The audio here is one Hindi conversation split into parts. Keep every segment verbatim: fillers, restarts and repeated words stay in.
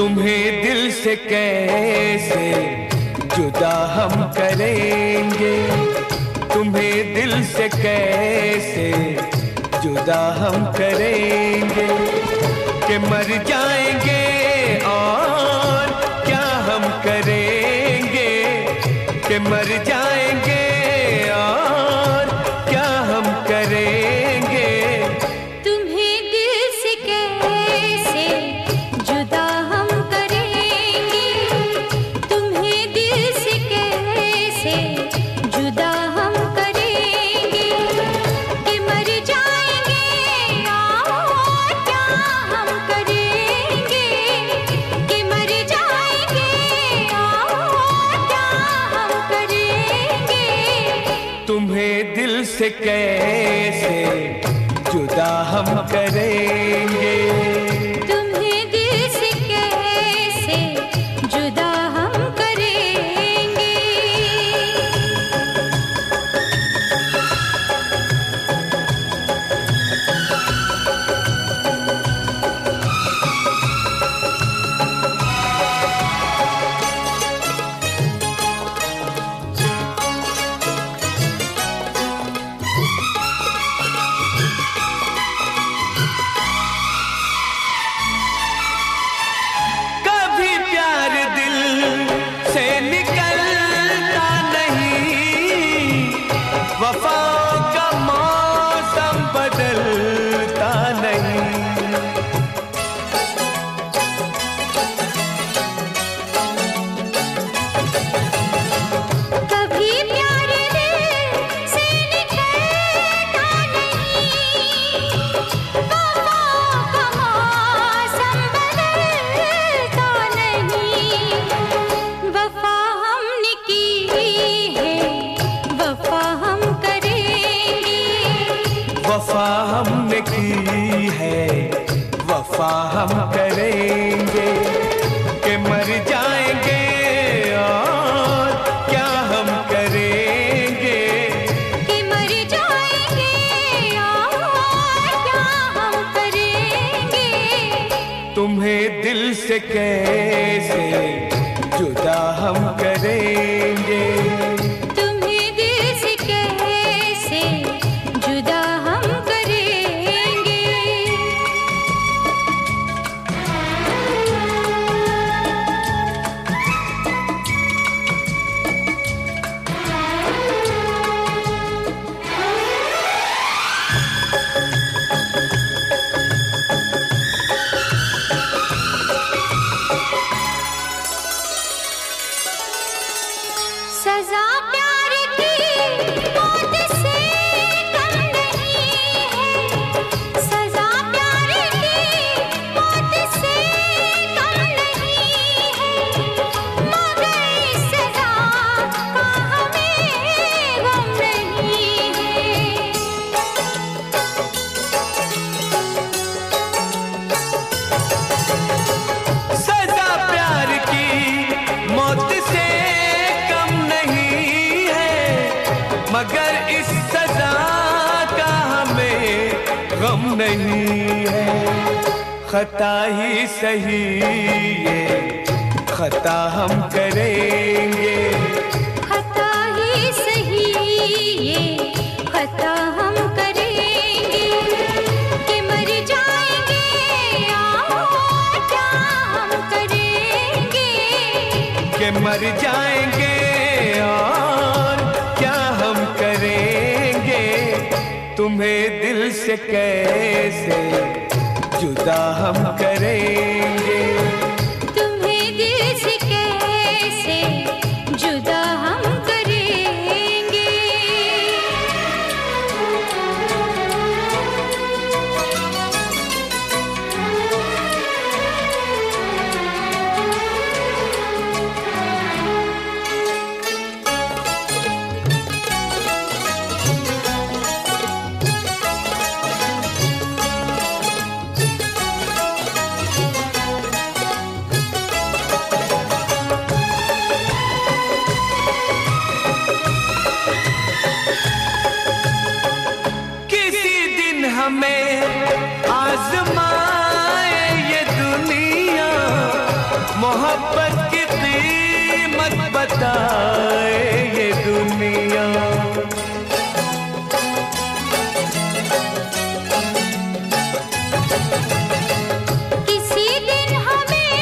तुम्हें दिल से कैसे जुदा हम करेंगे, तुम्हें दिल से कैसे जुदा हम करेंगे, कि मर जाएंगे और क्या हम करेंगे, कि मर जाएंगे और क्या हम करेंगे। तुम्हें दिल से कैसे जुदा हम करेंगे, तुम्हें दिल से कैसे जुदा हम करेंगे, कि मर जाएंगे और क्या हम करेंगे, कि मर जाएंगे और क्या हम करेंगे। तुम्हें दिल से कैसे जुदा हम करेंगे, तुम्हें दिल से कैसे जुदा हम करेंगे। कभी प्यार दिल से निकलता नहीं, वफाओं का मौसम बदलता नहीं। कभी प्यार दिल से निकलता नहीं, वफाओं का मौसम बदलता नहीं। वफा हमने की है, वफा हम करेंगे, वफा हमने की है, वफा हम करेंगे, कि मर जाएंगे और क्या हम करेंगे, कि मर जाएंगे और क्या हम करेंगे। तुम्हें दिल से कैसे जुदा हम करेंगे, तुम्हें दिल से कैसे जुदा हम करेंगे। सजा प्यार की मौत से कम नहीं है, सजा प्यार की मौत से कम नहीं है, मगर इस सजा का हमें गम नहीं है। सजा प्यार की मौत से कम नहीं है, मगर इस सजा का हमें गम नहीं है। खता ही सही ये खता हम करेंगे, खता ही सही ये खता हम करेंगे, कि मर जाएंगे और क्या हम करेंगे, कि मर जाएंगे और क्या हम करेंगे। तुम्हें दिल से कैसे जुदा हम करेंगे, तुम्हें दिल से कैसे जुदा हम करेंगे। बताए ये दुनिया। किसी दिन हमें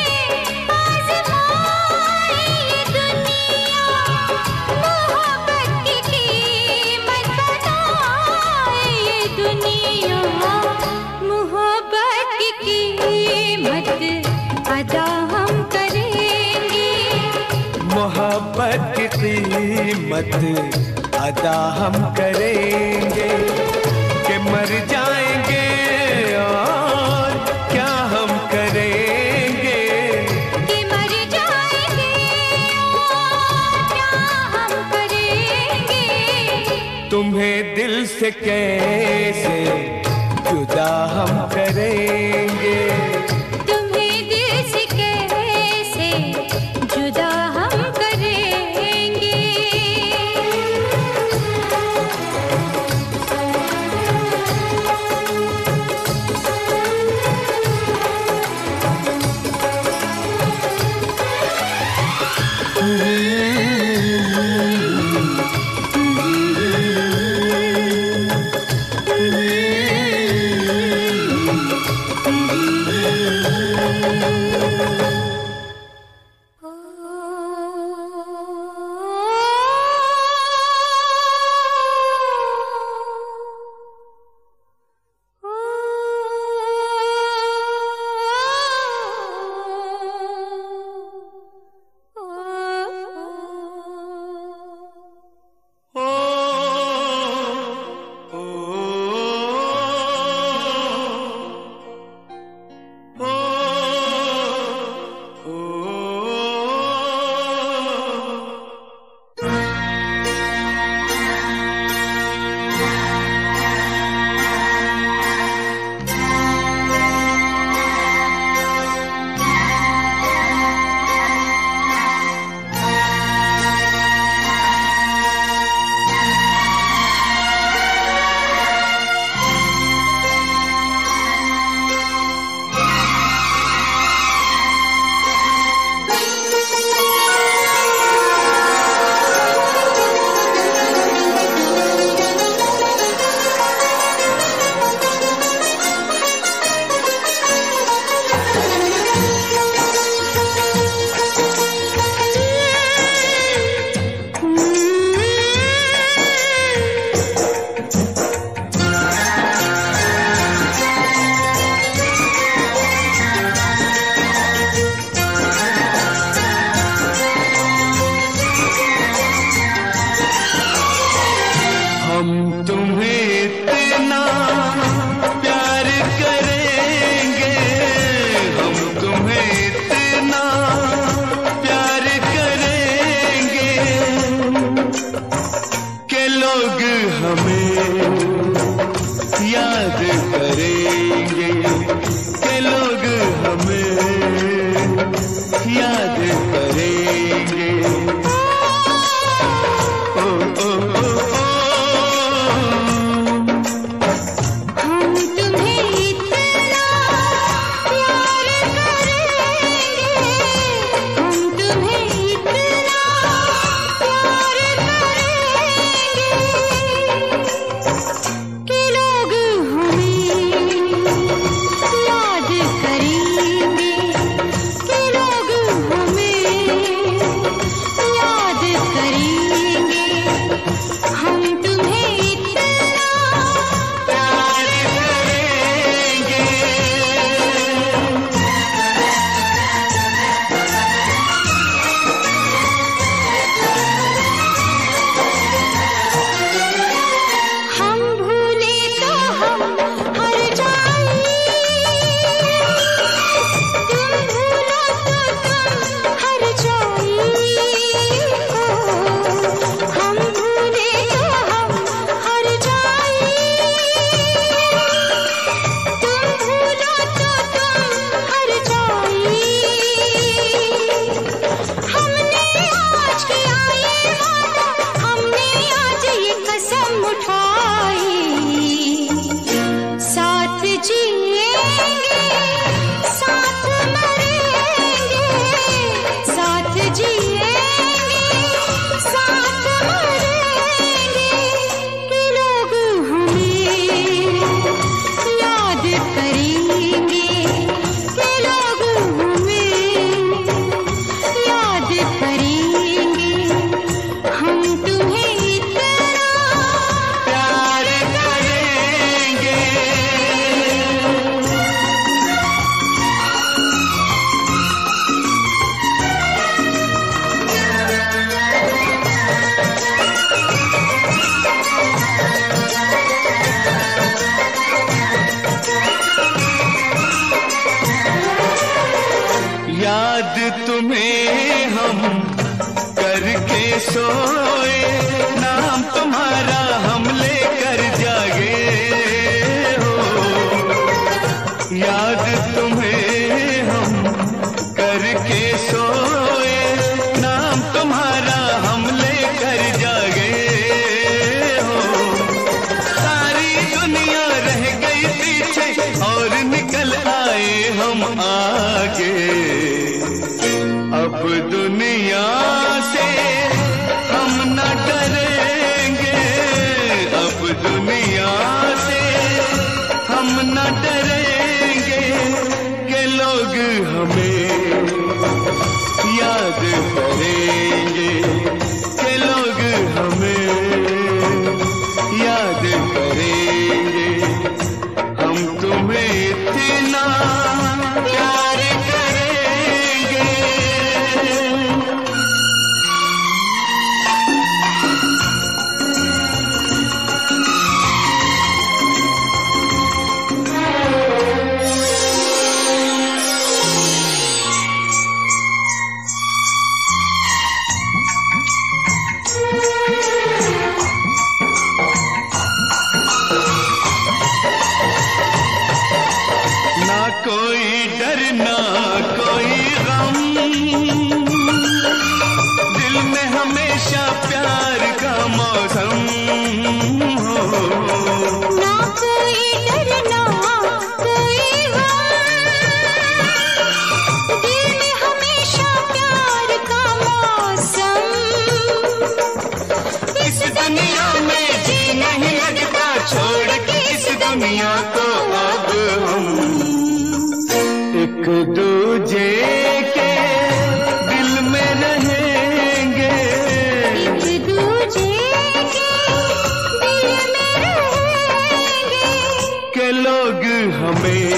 आज़माए ये दुनिया, मोहब्बत की कीमत बताए ये दुनिया, मोहब्बत की कीमत अदा हम करेंगे, मोहब्बत की कीमत अदा हम करेंगे, कि मर जाएंगे और क्या हम करेंगे, कि मर जाएंगे और क्या हम करेंगे, तुम्हें दिल से कैसे जुदा हम करेंगे, तुम्हें दिल से कैसे जुदा हम करेंगे। सोए, नाम तुम्हारा हम लेकर जागे हो। याद तुम्हें हम करके सोए, नाम तुम्हारा हम लेकर जागे हो। सारी दुनिया रह गई पीछे और निकल आए हम आगे। अब दुनिया से हम न डरेंगे, अब दुनिया से हम न डरेंगे कि लोग हमें याद करेंगे, कि लोग हमें याद करेंगे। हम तुम्हें इतना प्यार करेंगे। ना कोई डर ना कोई गम, दिल में हमेशा प्यार का मौसम हो। ना कोई डर ना कोई गम, दिल में हमेशा प्यार का मौसम। इस दुनिया में जी नहीं लगता, छोड़ के इस दुनिया को अब हम एक दूजे के दिल में रहेंगे, एक दूजे के दिल में रहेंगे। के लोग हमें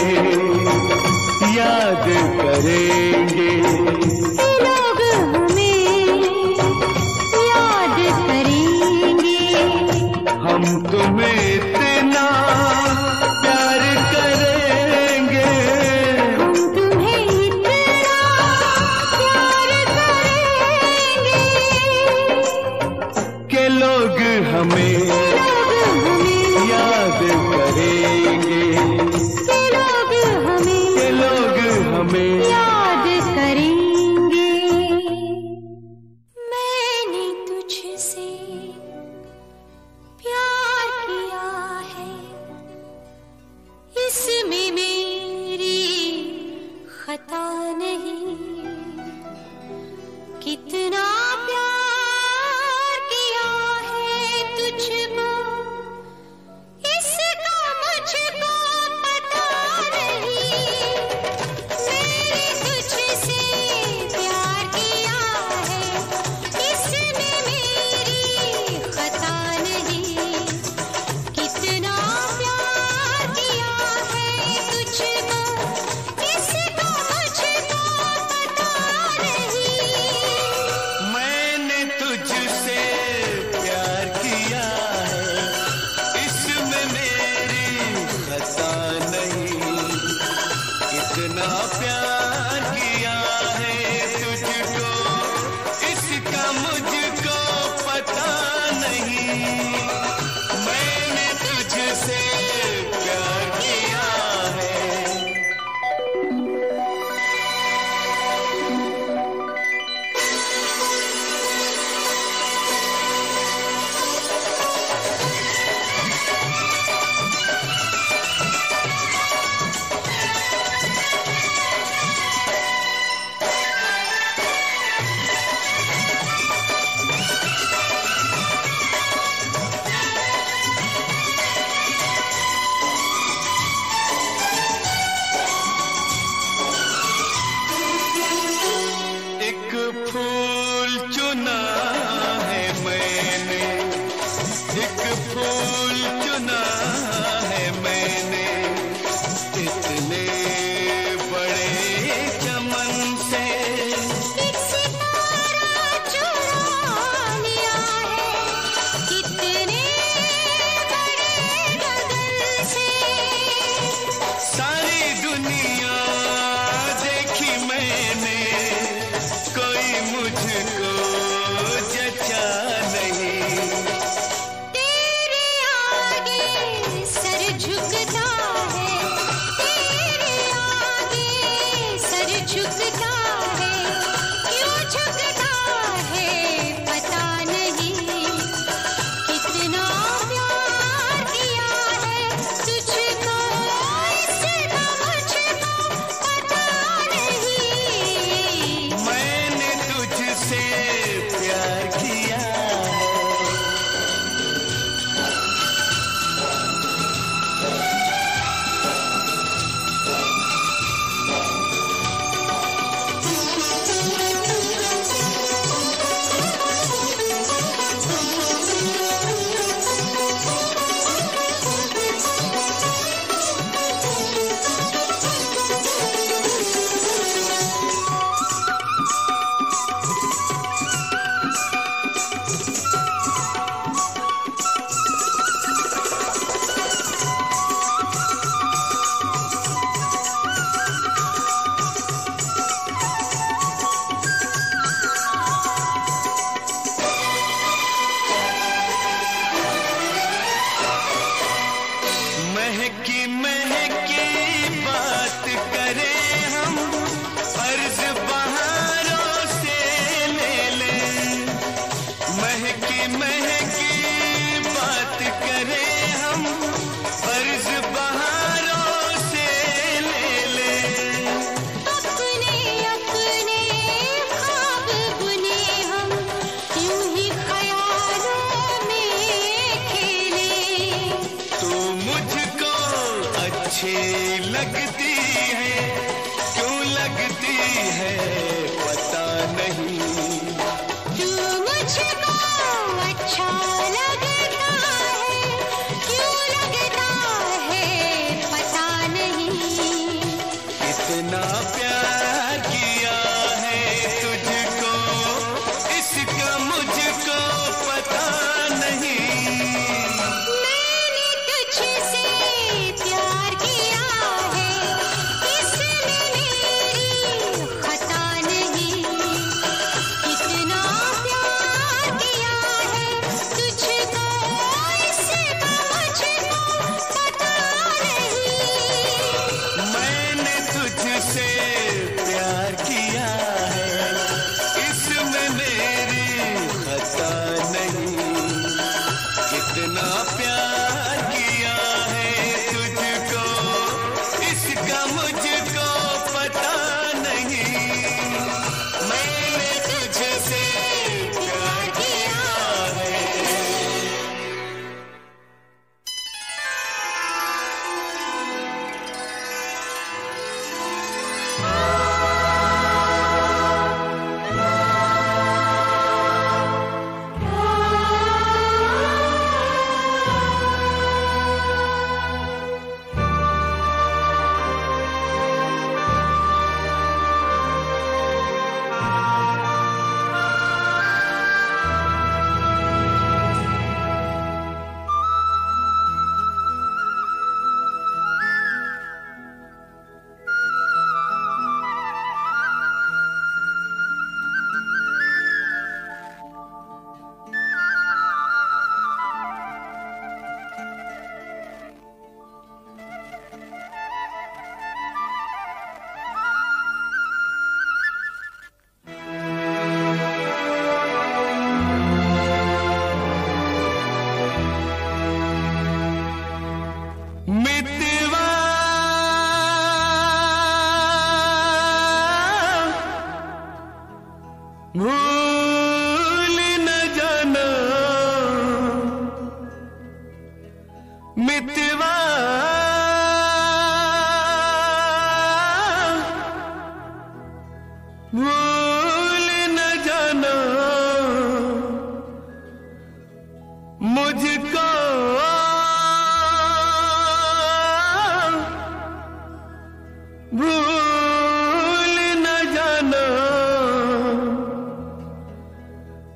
याद करेंगे, लोग हमें याद करेंगे। हम तुम्हें इतना प्यार करेंगे, हम तुम्हें इतना प्यार करेंगे के लोग हमें लोग हमें याद करेंगे, के लोग हमें के लोग हमें याद करेंगे। मैंने तुझसे प्यार किया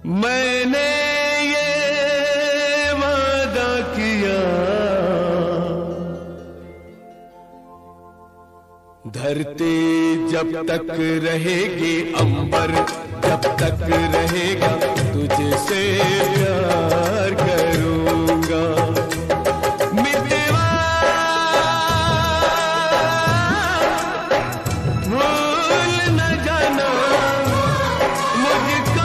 मैंने ये वादा किया, धरती जब तक रहेगी, अंबर जब तक रहेगा, तुझसे प्यार करूंगा। मितवा भूल न जाना मुझको,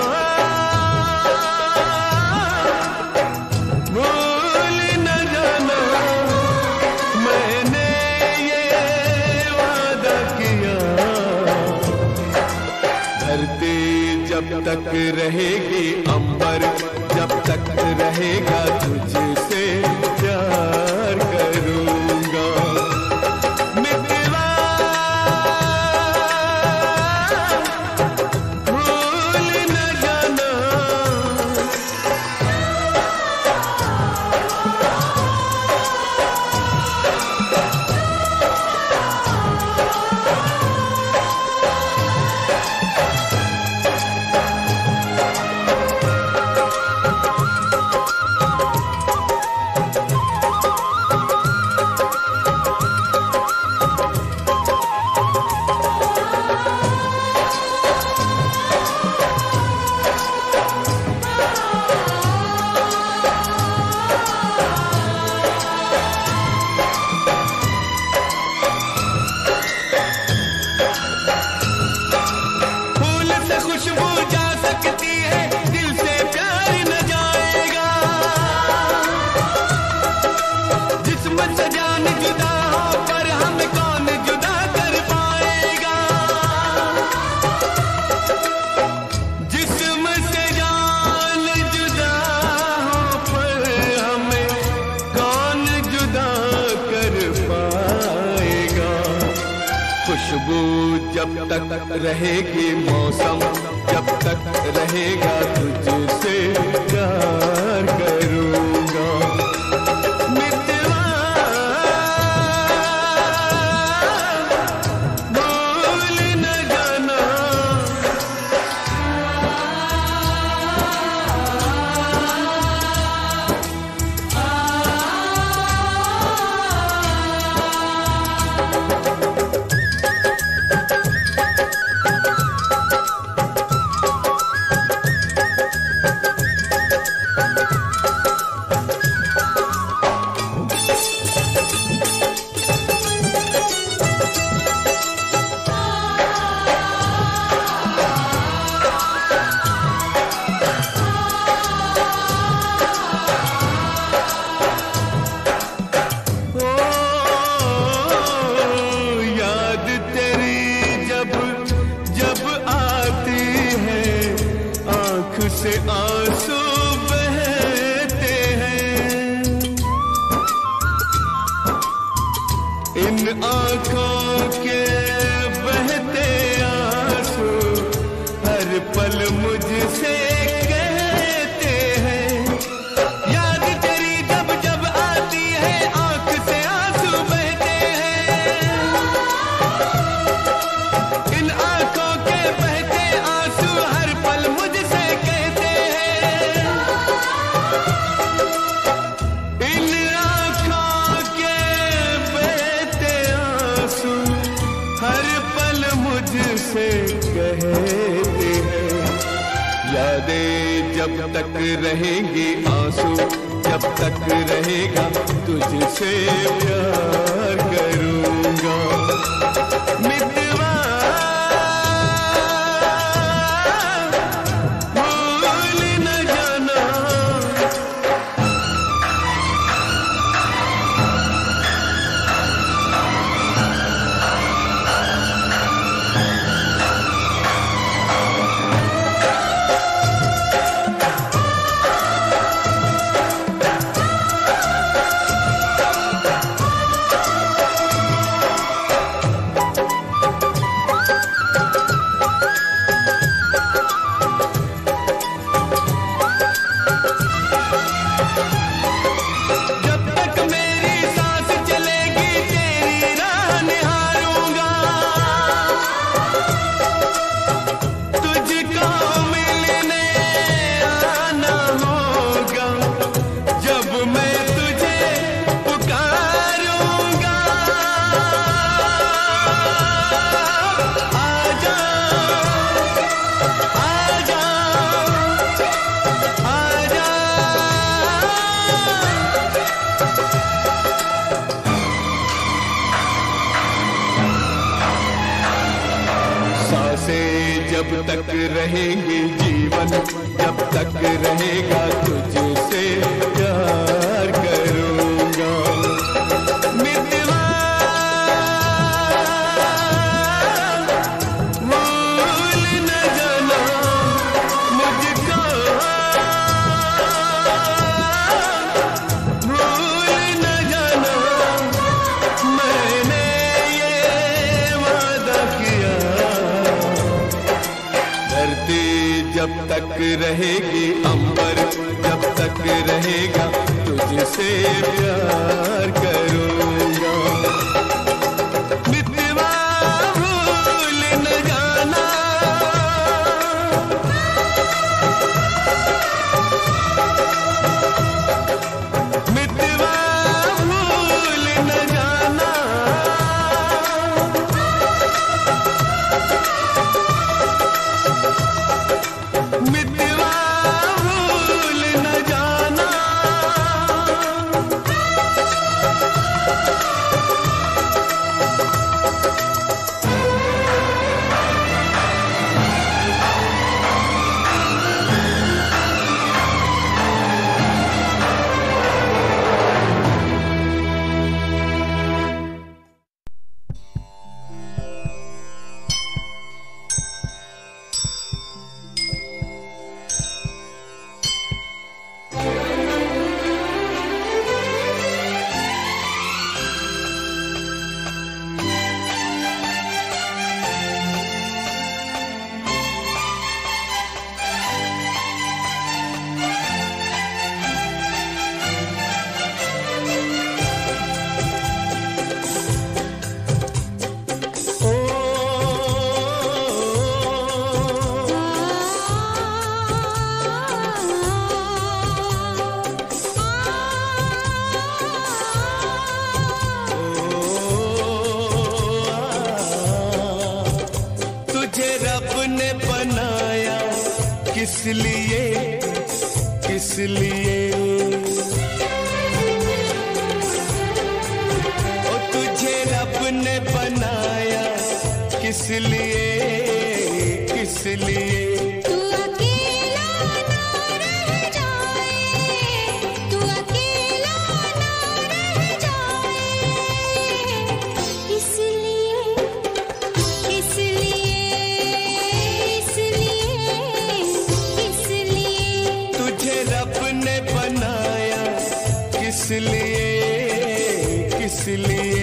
भूल न जाना, मैंने ये वादा किया। धरती जब तक रहेगी, अंबर जब तक रहेगा, तुझसे प्यार करूंगा। मितवा भूल न जाना, खुशबू जा सकती है, दिल से प्यार न जाएगा। जिस्म से जान जुदा हो, पर हमें कौन जुदा कर पाएगा। जिस्म से जान जुदा हो, पर हमें कौन जुदा कर पाएगा। खुशबू जब तक रहेगी, मौसम जब तक रहेगा, तुझसे प्यार करूंगा। मितवा भूल न जाना, से आंसू बहते हैं। इन आंखों के बहते आंसू हर पल मुझसे कहते हैं। याद तेरी जब जब आती है, आंख से आंसू बहते हैं। इन आंखों के बहते आंसू हर पल मुझसे से कहते हैं। यादें जब तक रहेंगी, आंसू जब तक रहेगा, तुझसे प्यार करूंगा। मितवा भूल न जाना, तक रहेंगे जीवन, जब तक रहेगा तुझसे प्यार करूंगा। मितवा भूल न जाना मुझको, भूल न जाना मैंने ये वादा किया। धरती जब तक रहेगी, अंबर जब तक रहेगा तुझसे प्यार करूंगा। मितवा भूल न जाना, मितवा भूल न जाना, मितवा भूल न जाना। तुझे रब ने बनाया किस लिए, किस लिए, ओ तुझे रब ने बनाया किस लिए, किस लिए। तू अकेला ना रह जाए, तू अकेला ना रह जाए, इसलिए, इसलिए, इसलिए, इसलिए। तुझे रब ने बनाया किस लिए, किस लिए।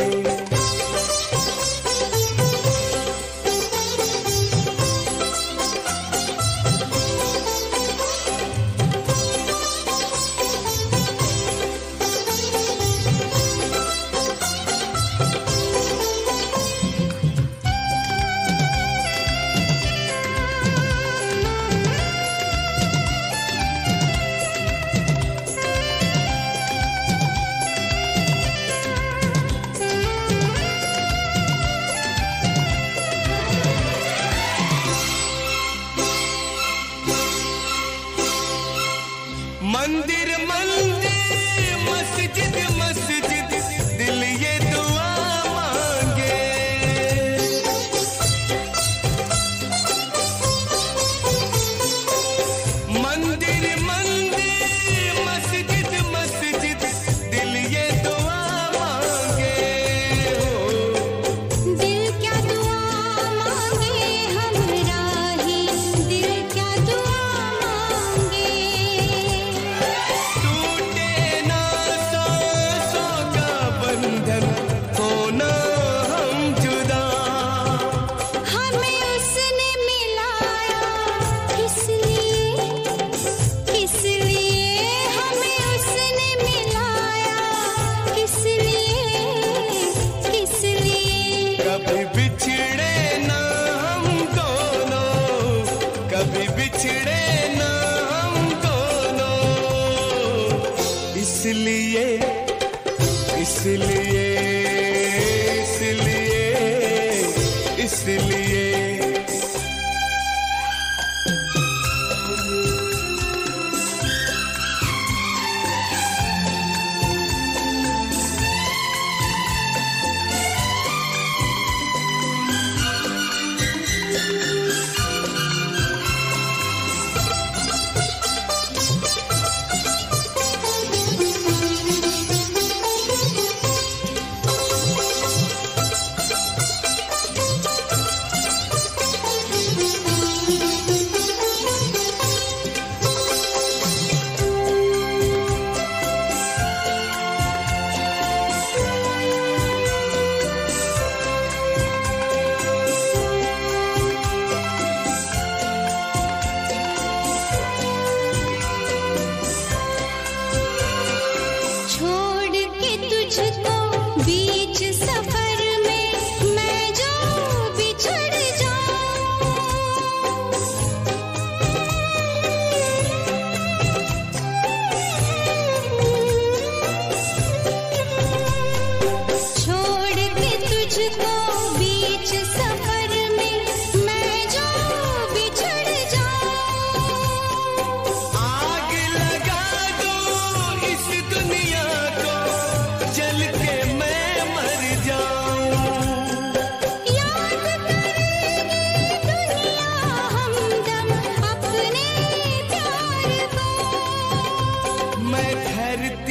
मंदिर मंदिर मस्जिद मस्जिद दिल ये दुआ मांगे। मंदिर मंदिर मस्जिद मस्जिद दिल ये दुआ मांगे। दिल क्या दुआ मांगे हमरा ही, दिल क्या दुआ मांगे। टूटे ना सांसों का बंधन, होना हम जुदा। हमें उसने मिलाया किस लिए, किस लिए। हमें उसने मिलाया किस लिए, किस लिए। कभी बिछड़े ना हम दोनों, कभी बिछड़े ना हम दोनों। इसलिए, इसलिए, इसलिए, इसलिए।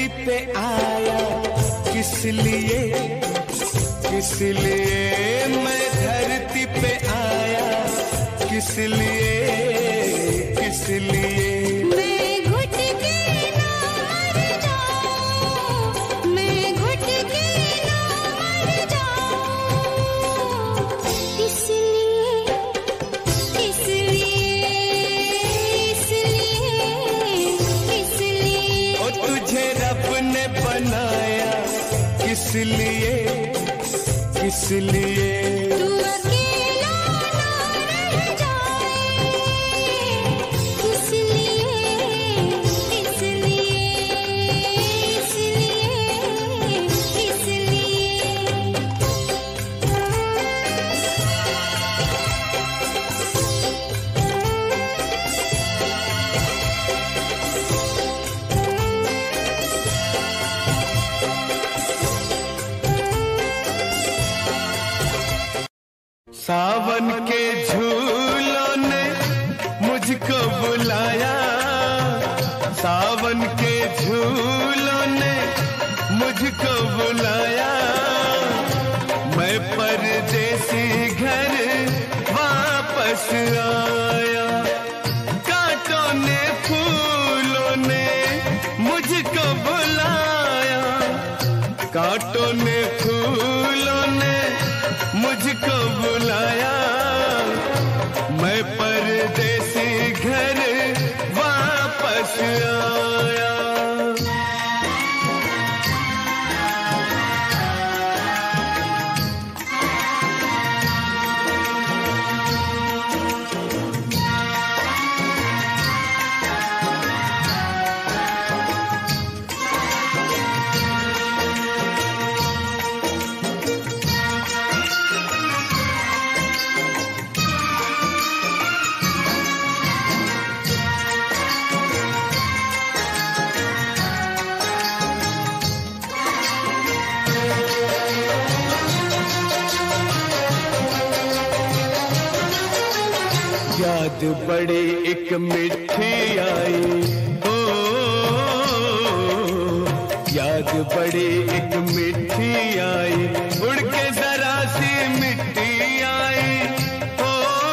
पे आया किस लिए, किस लिए मैं धरती पे आया, किस लिए, किस लिए। मैं घुट के ना मर जाऊं, मैं घुट के ना मर जाऊं, इसलिए, इसलिए, इसलिए, इसलिए। ओ तुझे रब ने बनाया किस लिए, किस लिए। तू अकेला ना रह जाए, इसलिए, इसलिए, इसलिए, इसलिए। सावन के झूलों ने मुझको बुलाया, सावन के झूलों ने मुझको बुलाया, मैं परदेसी घर वापस आया। कांटों ने फूलों ने मुझको बुलाया, कांटों ने फूलों ने मुझको बुलाया, मैं परदेसी घर वापस आया। याद बड़ी एक मिठी आई, ओ याद बड़ी एक मिठी आई, उड़ के जरा सी मिट्टी आई, ओ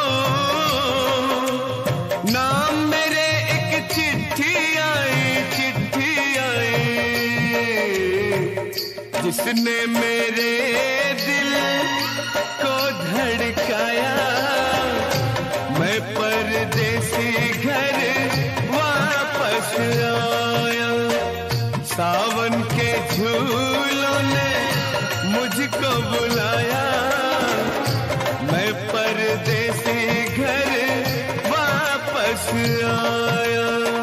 नाम मेरे एक चिट्ठी आई, चिट्ठी आई, जिसने मेरे दिल को धड़काया, मैं परदेसी घर वापस आया। सावन के झूलों ने मुझको बुलाया, मैं परदेसी घर वापस आया।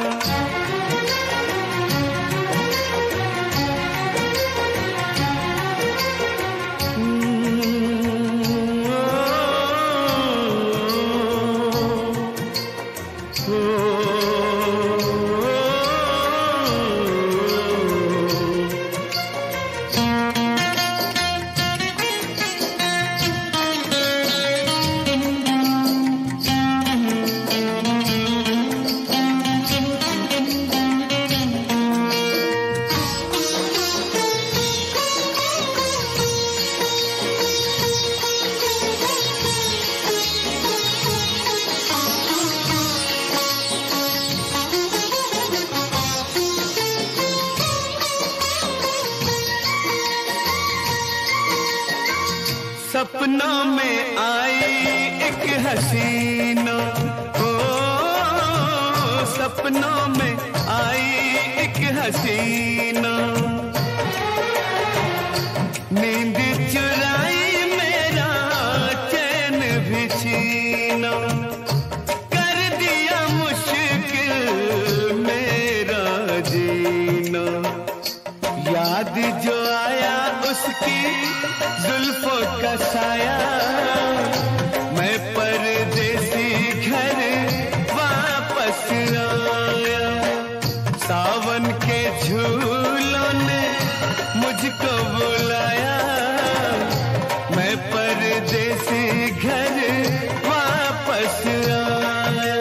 सपनों में आई एक हसीना, ओ सपनों में आई एक हसीना, नींद चुराई मेरा चैन भी छीना, कर दिया मुश्किल मेरा जीना। याद जो आया उसकी जुल्फों का साया, मैं परदेसी घर वापस आया। सावन के झूलों ने मुझको बुलाया, मैं परदेसी घर वापस आया।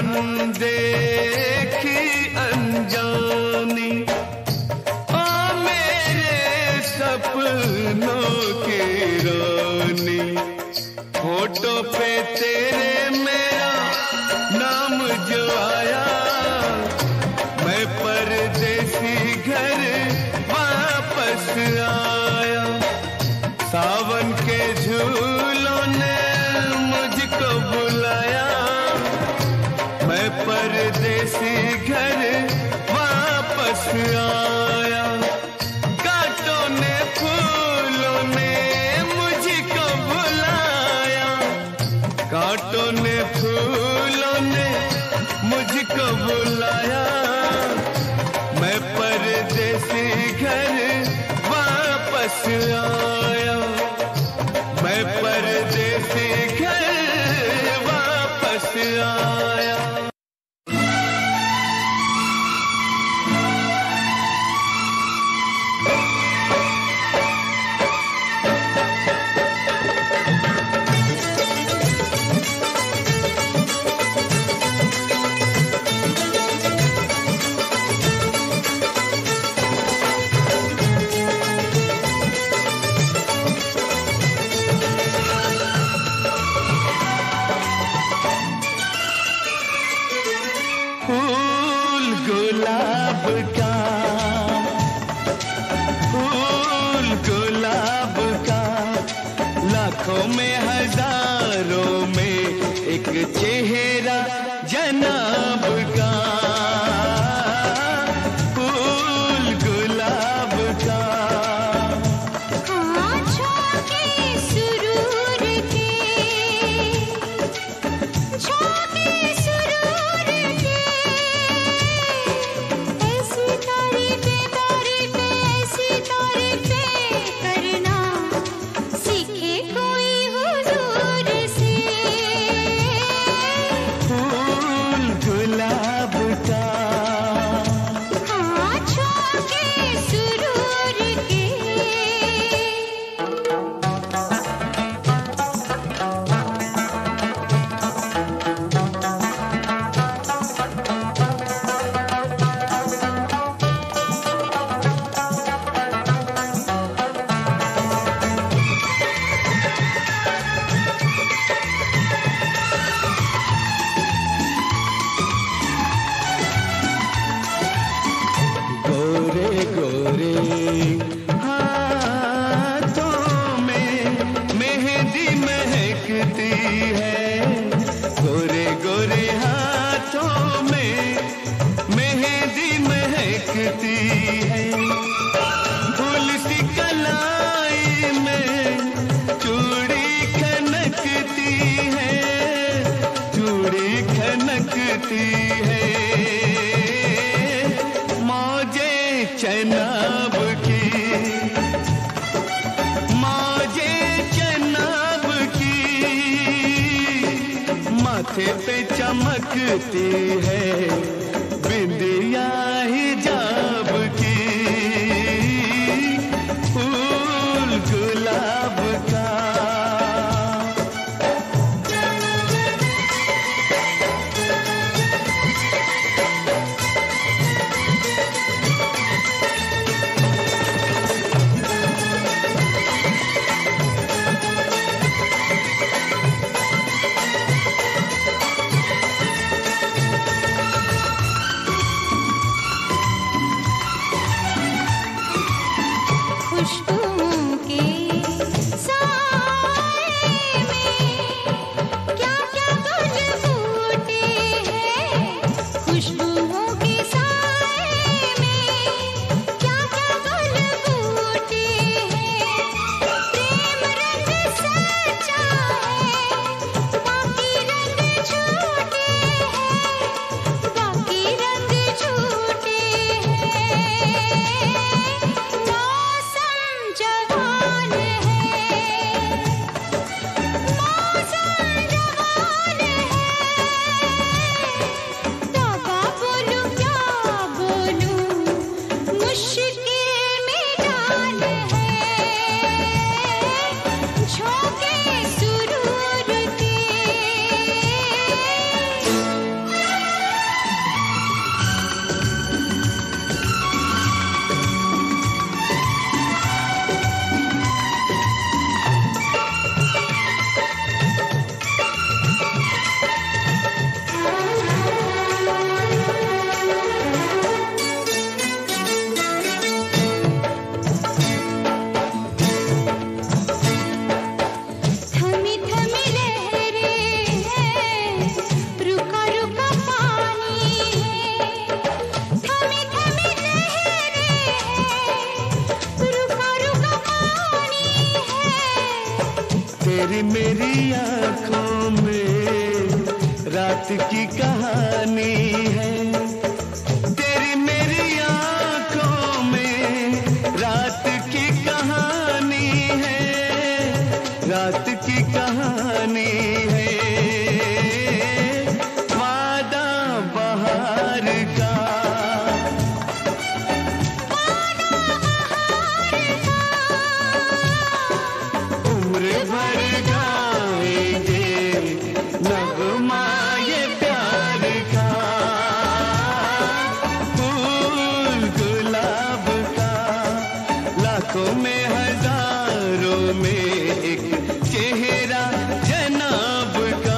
अनदेखी अनजानी, ओ मेरे सपनों की रानी। फोटो पे तेरे मेरा नाम जो आया, मैं परदेसी घर वापस आया। सावन के झूलों ने मुझको बुलाया, मैं परदेसी घर वापस आया। कांटों ने फूलों ने मुझको बुलाया, कांटों ने फूलों ने मुझको बुलाया। मैं परदेसी घर वापस आया, मैं परदेसी घर वापस आया। फूल गुलाब का, फूल गुलाब का, लाखों में हजारों में एक चेहरा जनाब का। फूल गुलाब का, आँखों के सुरूर के, झोंके सुरूर के, ऐसी तारीफें तारीफें ऐसी तारीफें करना सीखे कोई हुजूर से। फूल गुलाब का, आँखों के सुरूर के। गोरे गोरे हाथों में मेहंदी महकती है, गोरे गोरे हाथों में मेहंदी महकती है। फूल सी कलाई में चूड़ी खनकती है, चूड़ी खनकती है। मौजे चनाब की, मौजे चनाब की, माथे पे चमकती है बिंदिया हिजाब की। फूल गुलाब का, तेरी मेरी आंखों में रात की कहानी है, तेरी मेरी आंखों में रात की कहानी है, रात की कहानी है। वादा बहार का, उम्र भर गाएंगे नगमा ये प्यार का, फूल गुलाब का, लाखों में हजारों में एक चेहरा जनाब का।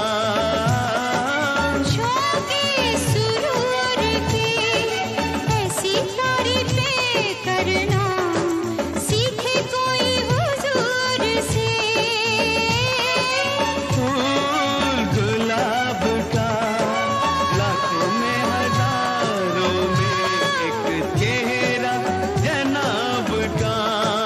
शौक़े सुरूर की ऐसी तारीफ़ें करना सीखे कोई हुजूर से। फूल गुलाब का, लाखों में हजारों में एक चेहरा जनाब का,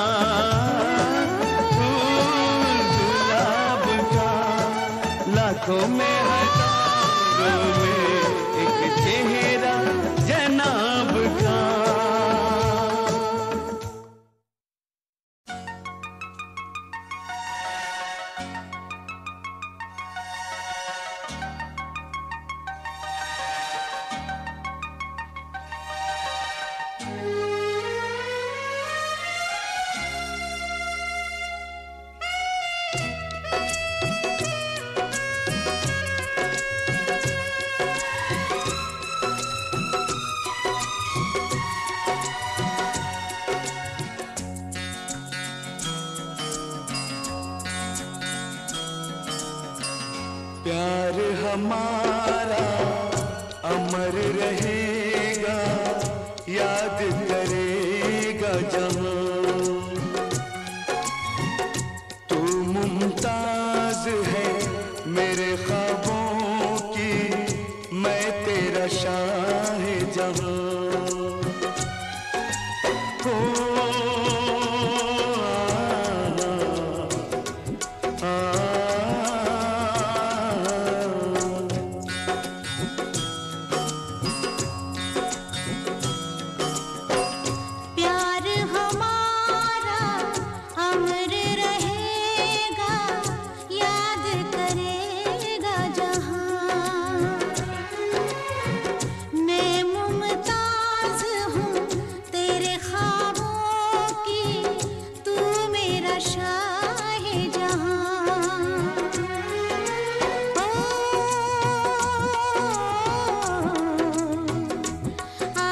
फूल गुलाब का, लाखों में हजारों में एक चेहरा जनाब का। प्यार हमारा अमर रहेगा, याद करेगा जहां। तू मुमताज है मेरे ख्वाबों की, मैं तेरा शाह जहां। हो आ, आ, प्यार हमारा अमर रहेगा, याद करेगा जहां। मैं मुमताज हूँ तेरे ख्वाबों की, तू मेरा शाह जहां। ओ, आ,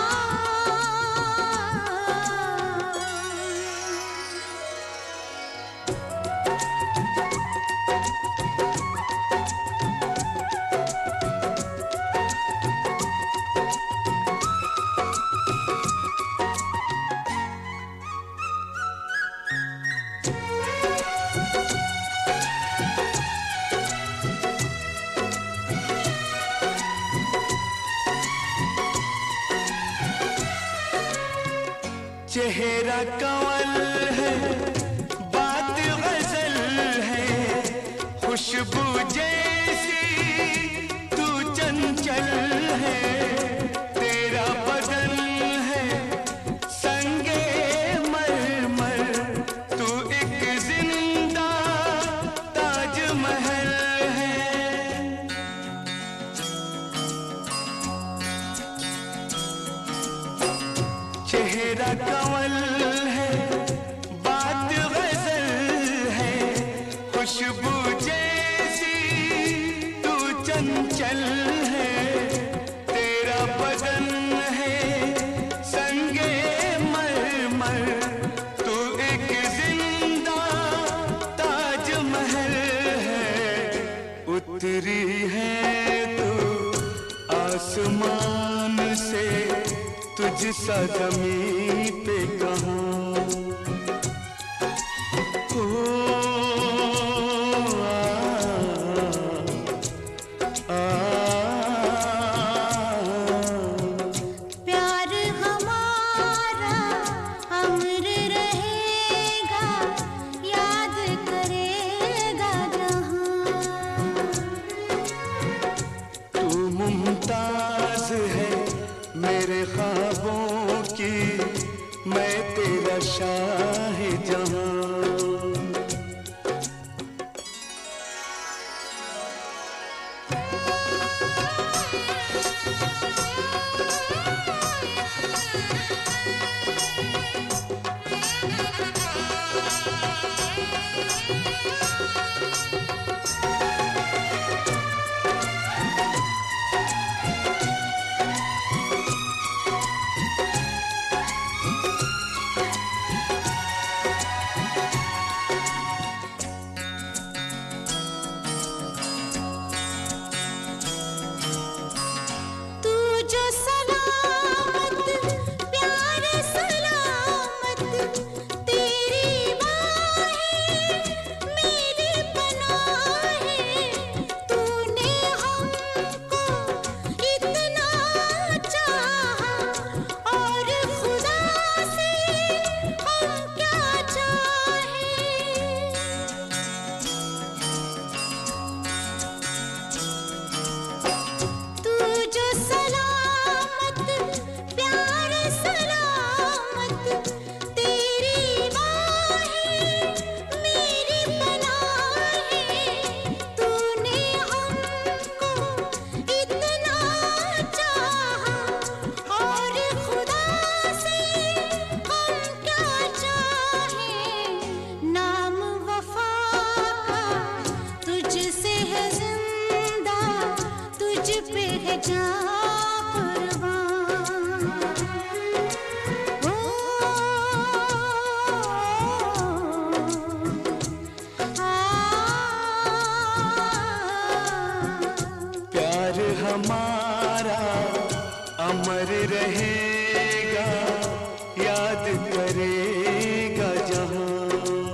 चेहरा कंवल है, बात गजल है, खुशबू जैसी तू चंचल है। तेरा बदन है संगे मरमर, तू एक जिंदा ताजमहल है। चेहरा कंवल है, बात गजल है, खुशबू जैसी तू चंचल है। तेरा बदन है संगे मरमर, तू एक जिंदा ताजमहल है। उतरी है तू आसमान से, तुझसा ज़मीं पे कहाँ। ओ, आ, आ, प्यार हमारा अमर रहेगा, याद करे मेरे ख्वाबों की, मैं तेरा शाहिजहां। हमारा अमर रहेगा, याद करेगा जहां।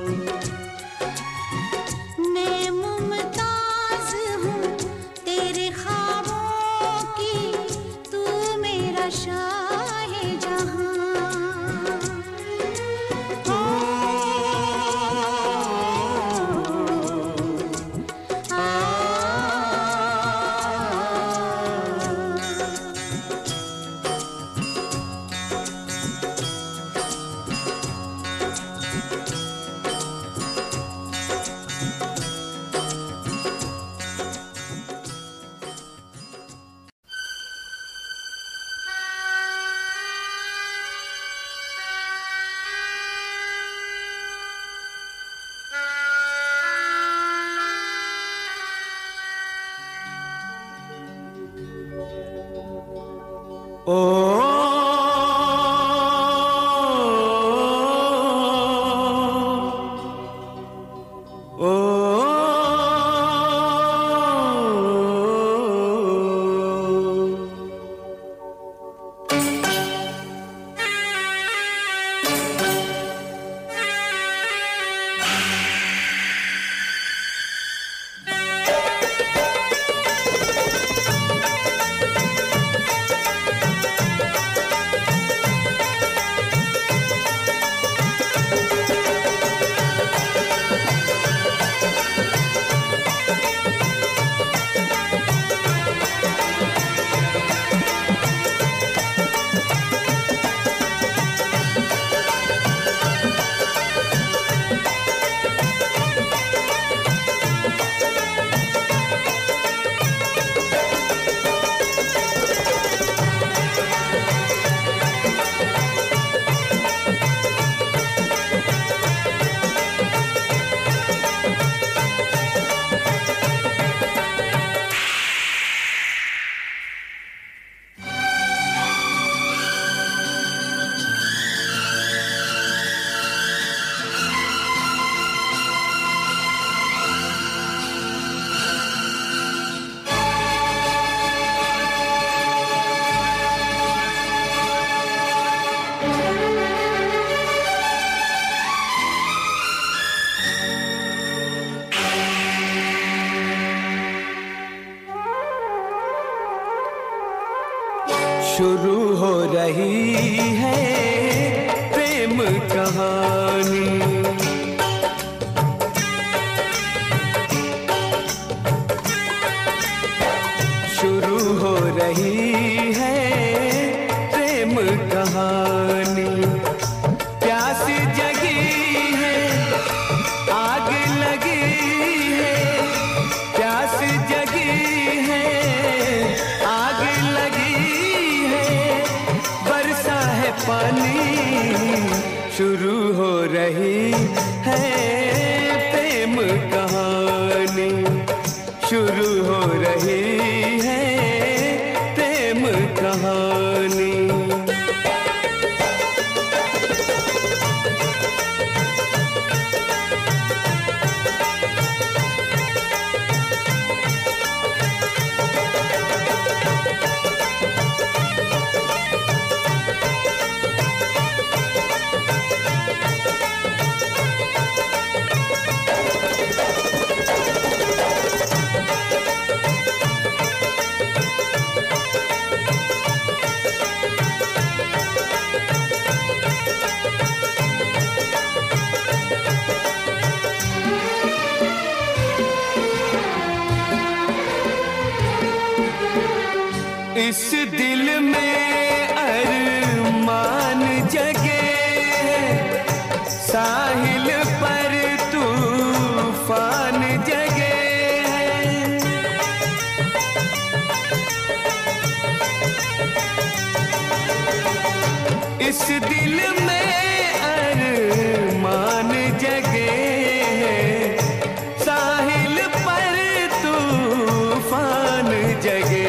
मैं मुमताज हूँ तेरे ख्वाबों की, तू मेरा शाहिजहां। ओ ओ शुरू हो रही है प्रेम कहानी, शुरू हो रही है कहानी। प्यास जगी है, आग लगी है, प्यास जगी है, आग लगी है, बरसा है पानी, शुरू हो रही है प्रेम कहानी, शुरू हो रही है प्रेम कहानी। इस दिल में अरमान जगे, साहिल पर तूफान जगे, इस दिल में अरमान जगे, साहिल पर तूफान जगे।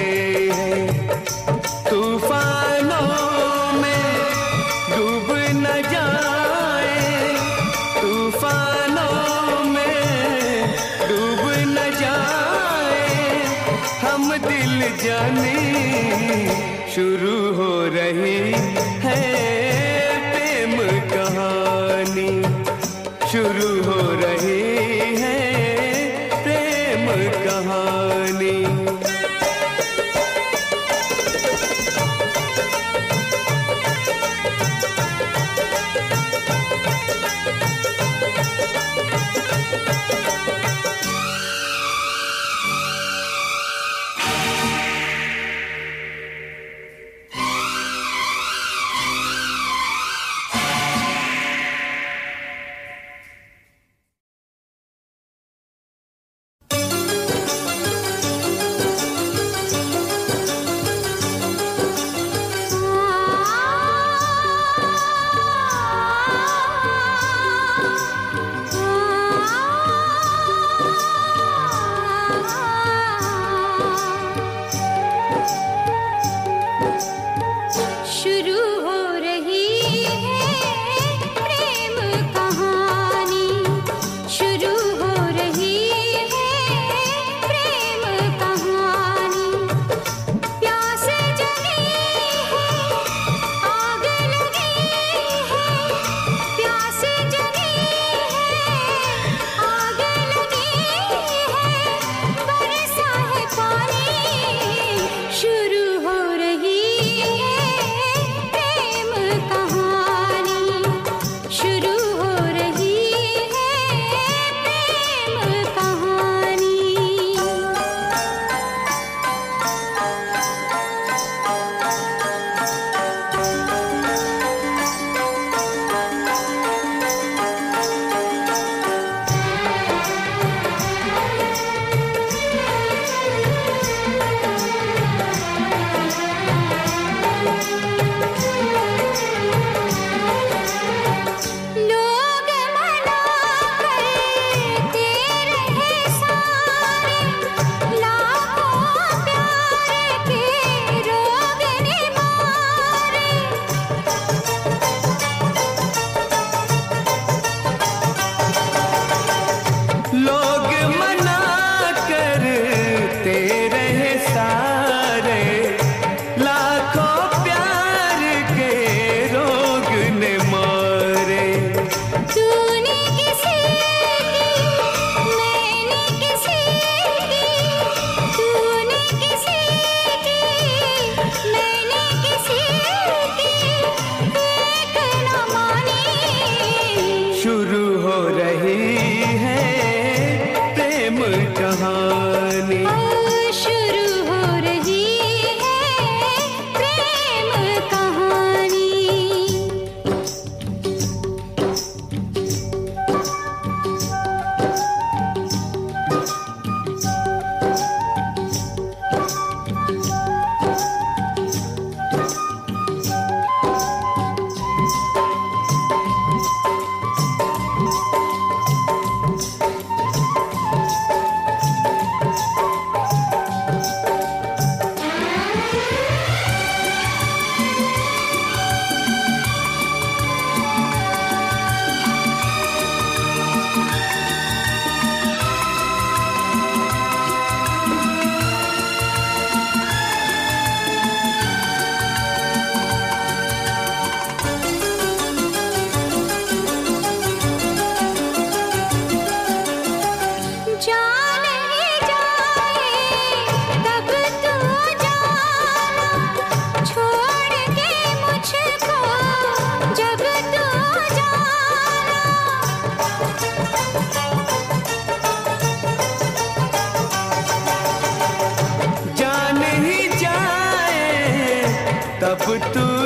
तूफानों में डूब न जाए, तूफानों में डूब न जाए, हम दिल जाने, शुरू हो रही है प्रेम कहानी, शुरू हो रही है प्रेम कहानी।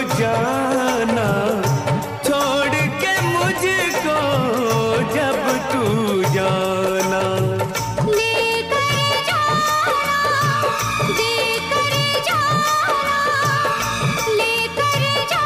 जाना, छोड़ के मुझको जब तू जाना। लेकर जाना, देकर जाना, लेकर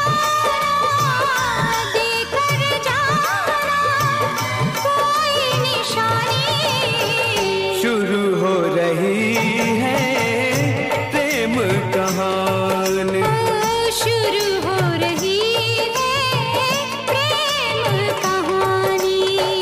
जाना, देकर जाना, कोई निशानी। शुरू हो रही है प्रेम कहानी, शुरू हो रही है प्रेम कहानी।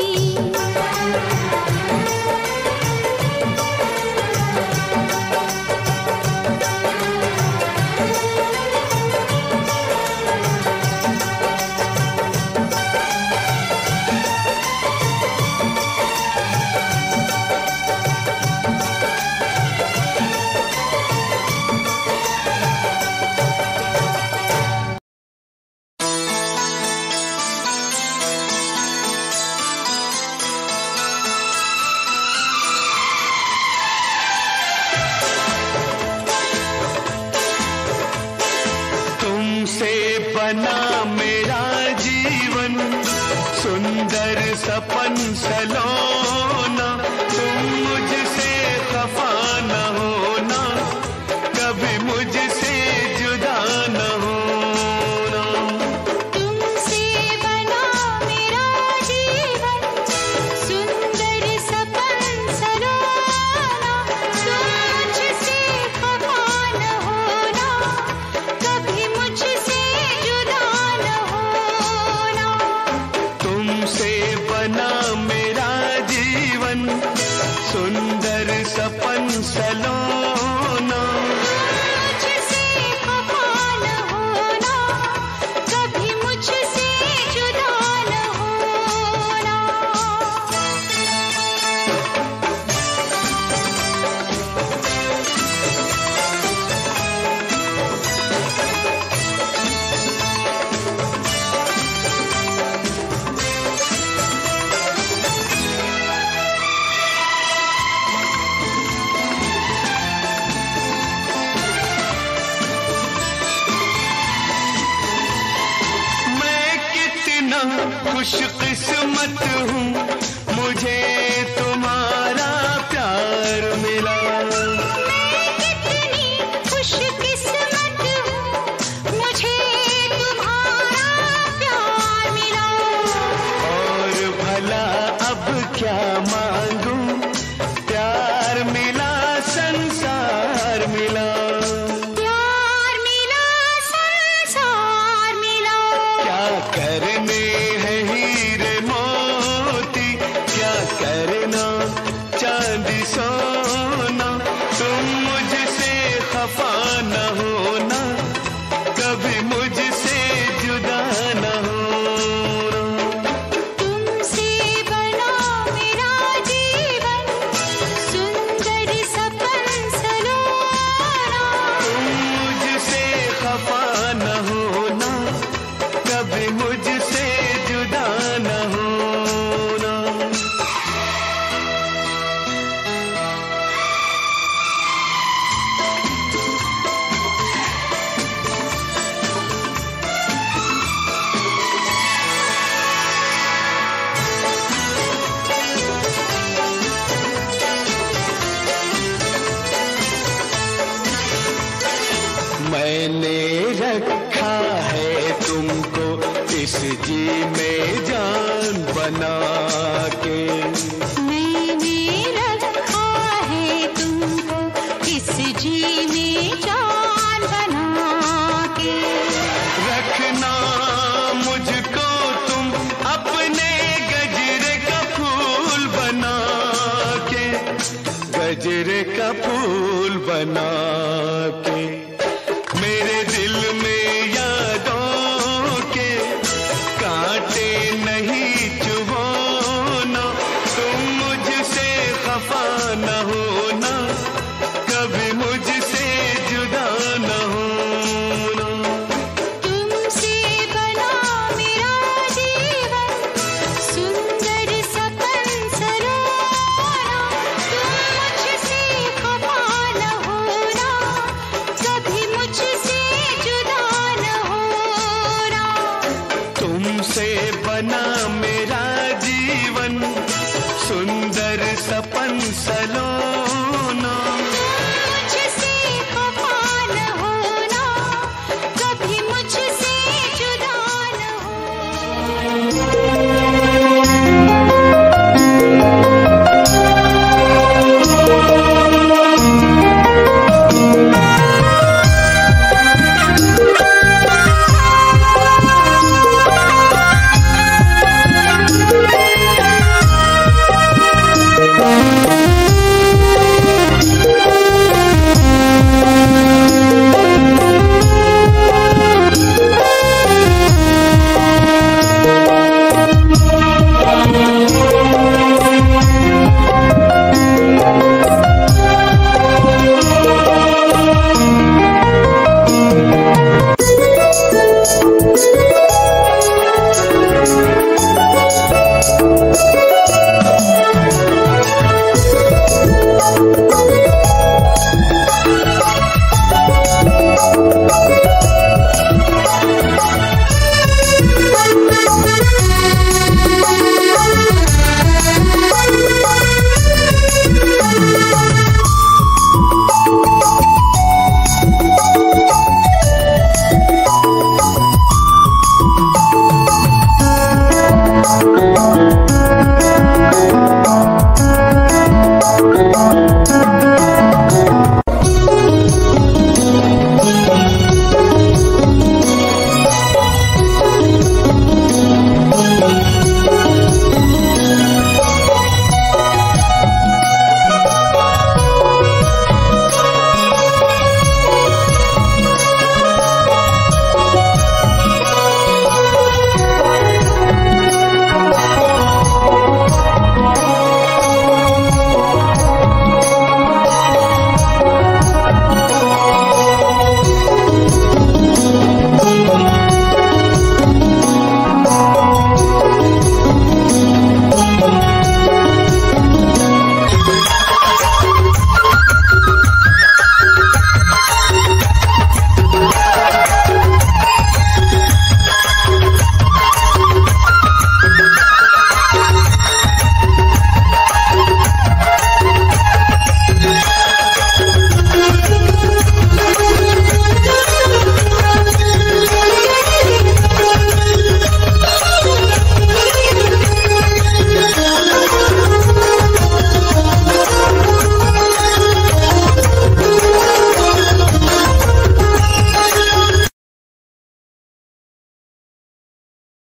तुमसे बना मेरा जीवन, सुंदर सपन सलोना। तुम मुझसे खफा न होना, कभी मुझसे जुदा न होना। तुमसे बना मेरा जीवन, सुंदर सपन सलोना। तुम मुझसे खफा न होना, कभी मुझसे जुदा न होना। तुमसे बना मेरा जीवन, सुंदर सपन सलोना। मुझसे खफा न होना, कभी मुझसे जुदा न होना। मैं कितना खुशकिस्मत हूँ, मुझे तुम्हारा प्यार मिला। मैं कितनी खुशकिस्मत हूँ, मुझे तुम्हारा प्यार मिला। और भला अब क्या मांगू, प्यार मिला संसार मिला। प्यार मिला संसार मिला। क्या करने हैं हीरे मोती, क्या करना चांदी सोना। तुम मुझसे खफा न होना, कभी मुझसे जुदा न होना। तुमसे बना मेरा जीवन, सुंदर सपन सलोना। तुम मुझसे खफा न होना, कभी मुझसे जुदा न होना। मैंने रखा है तुमको इस जी में जान बना के। मैंने रखा है तुमको इस जी में जान बना के। रखना मुझको तुम अपने गजरे का फूल बना के, गजरे का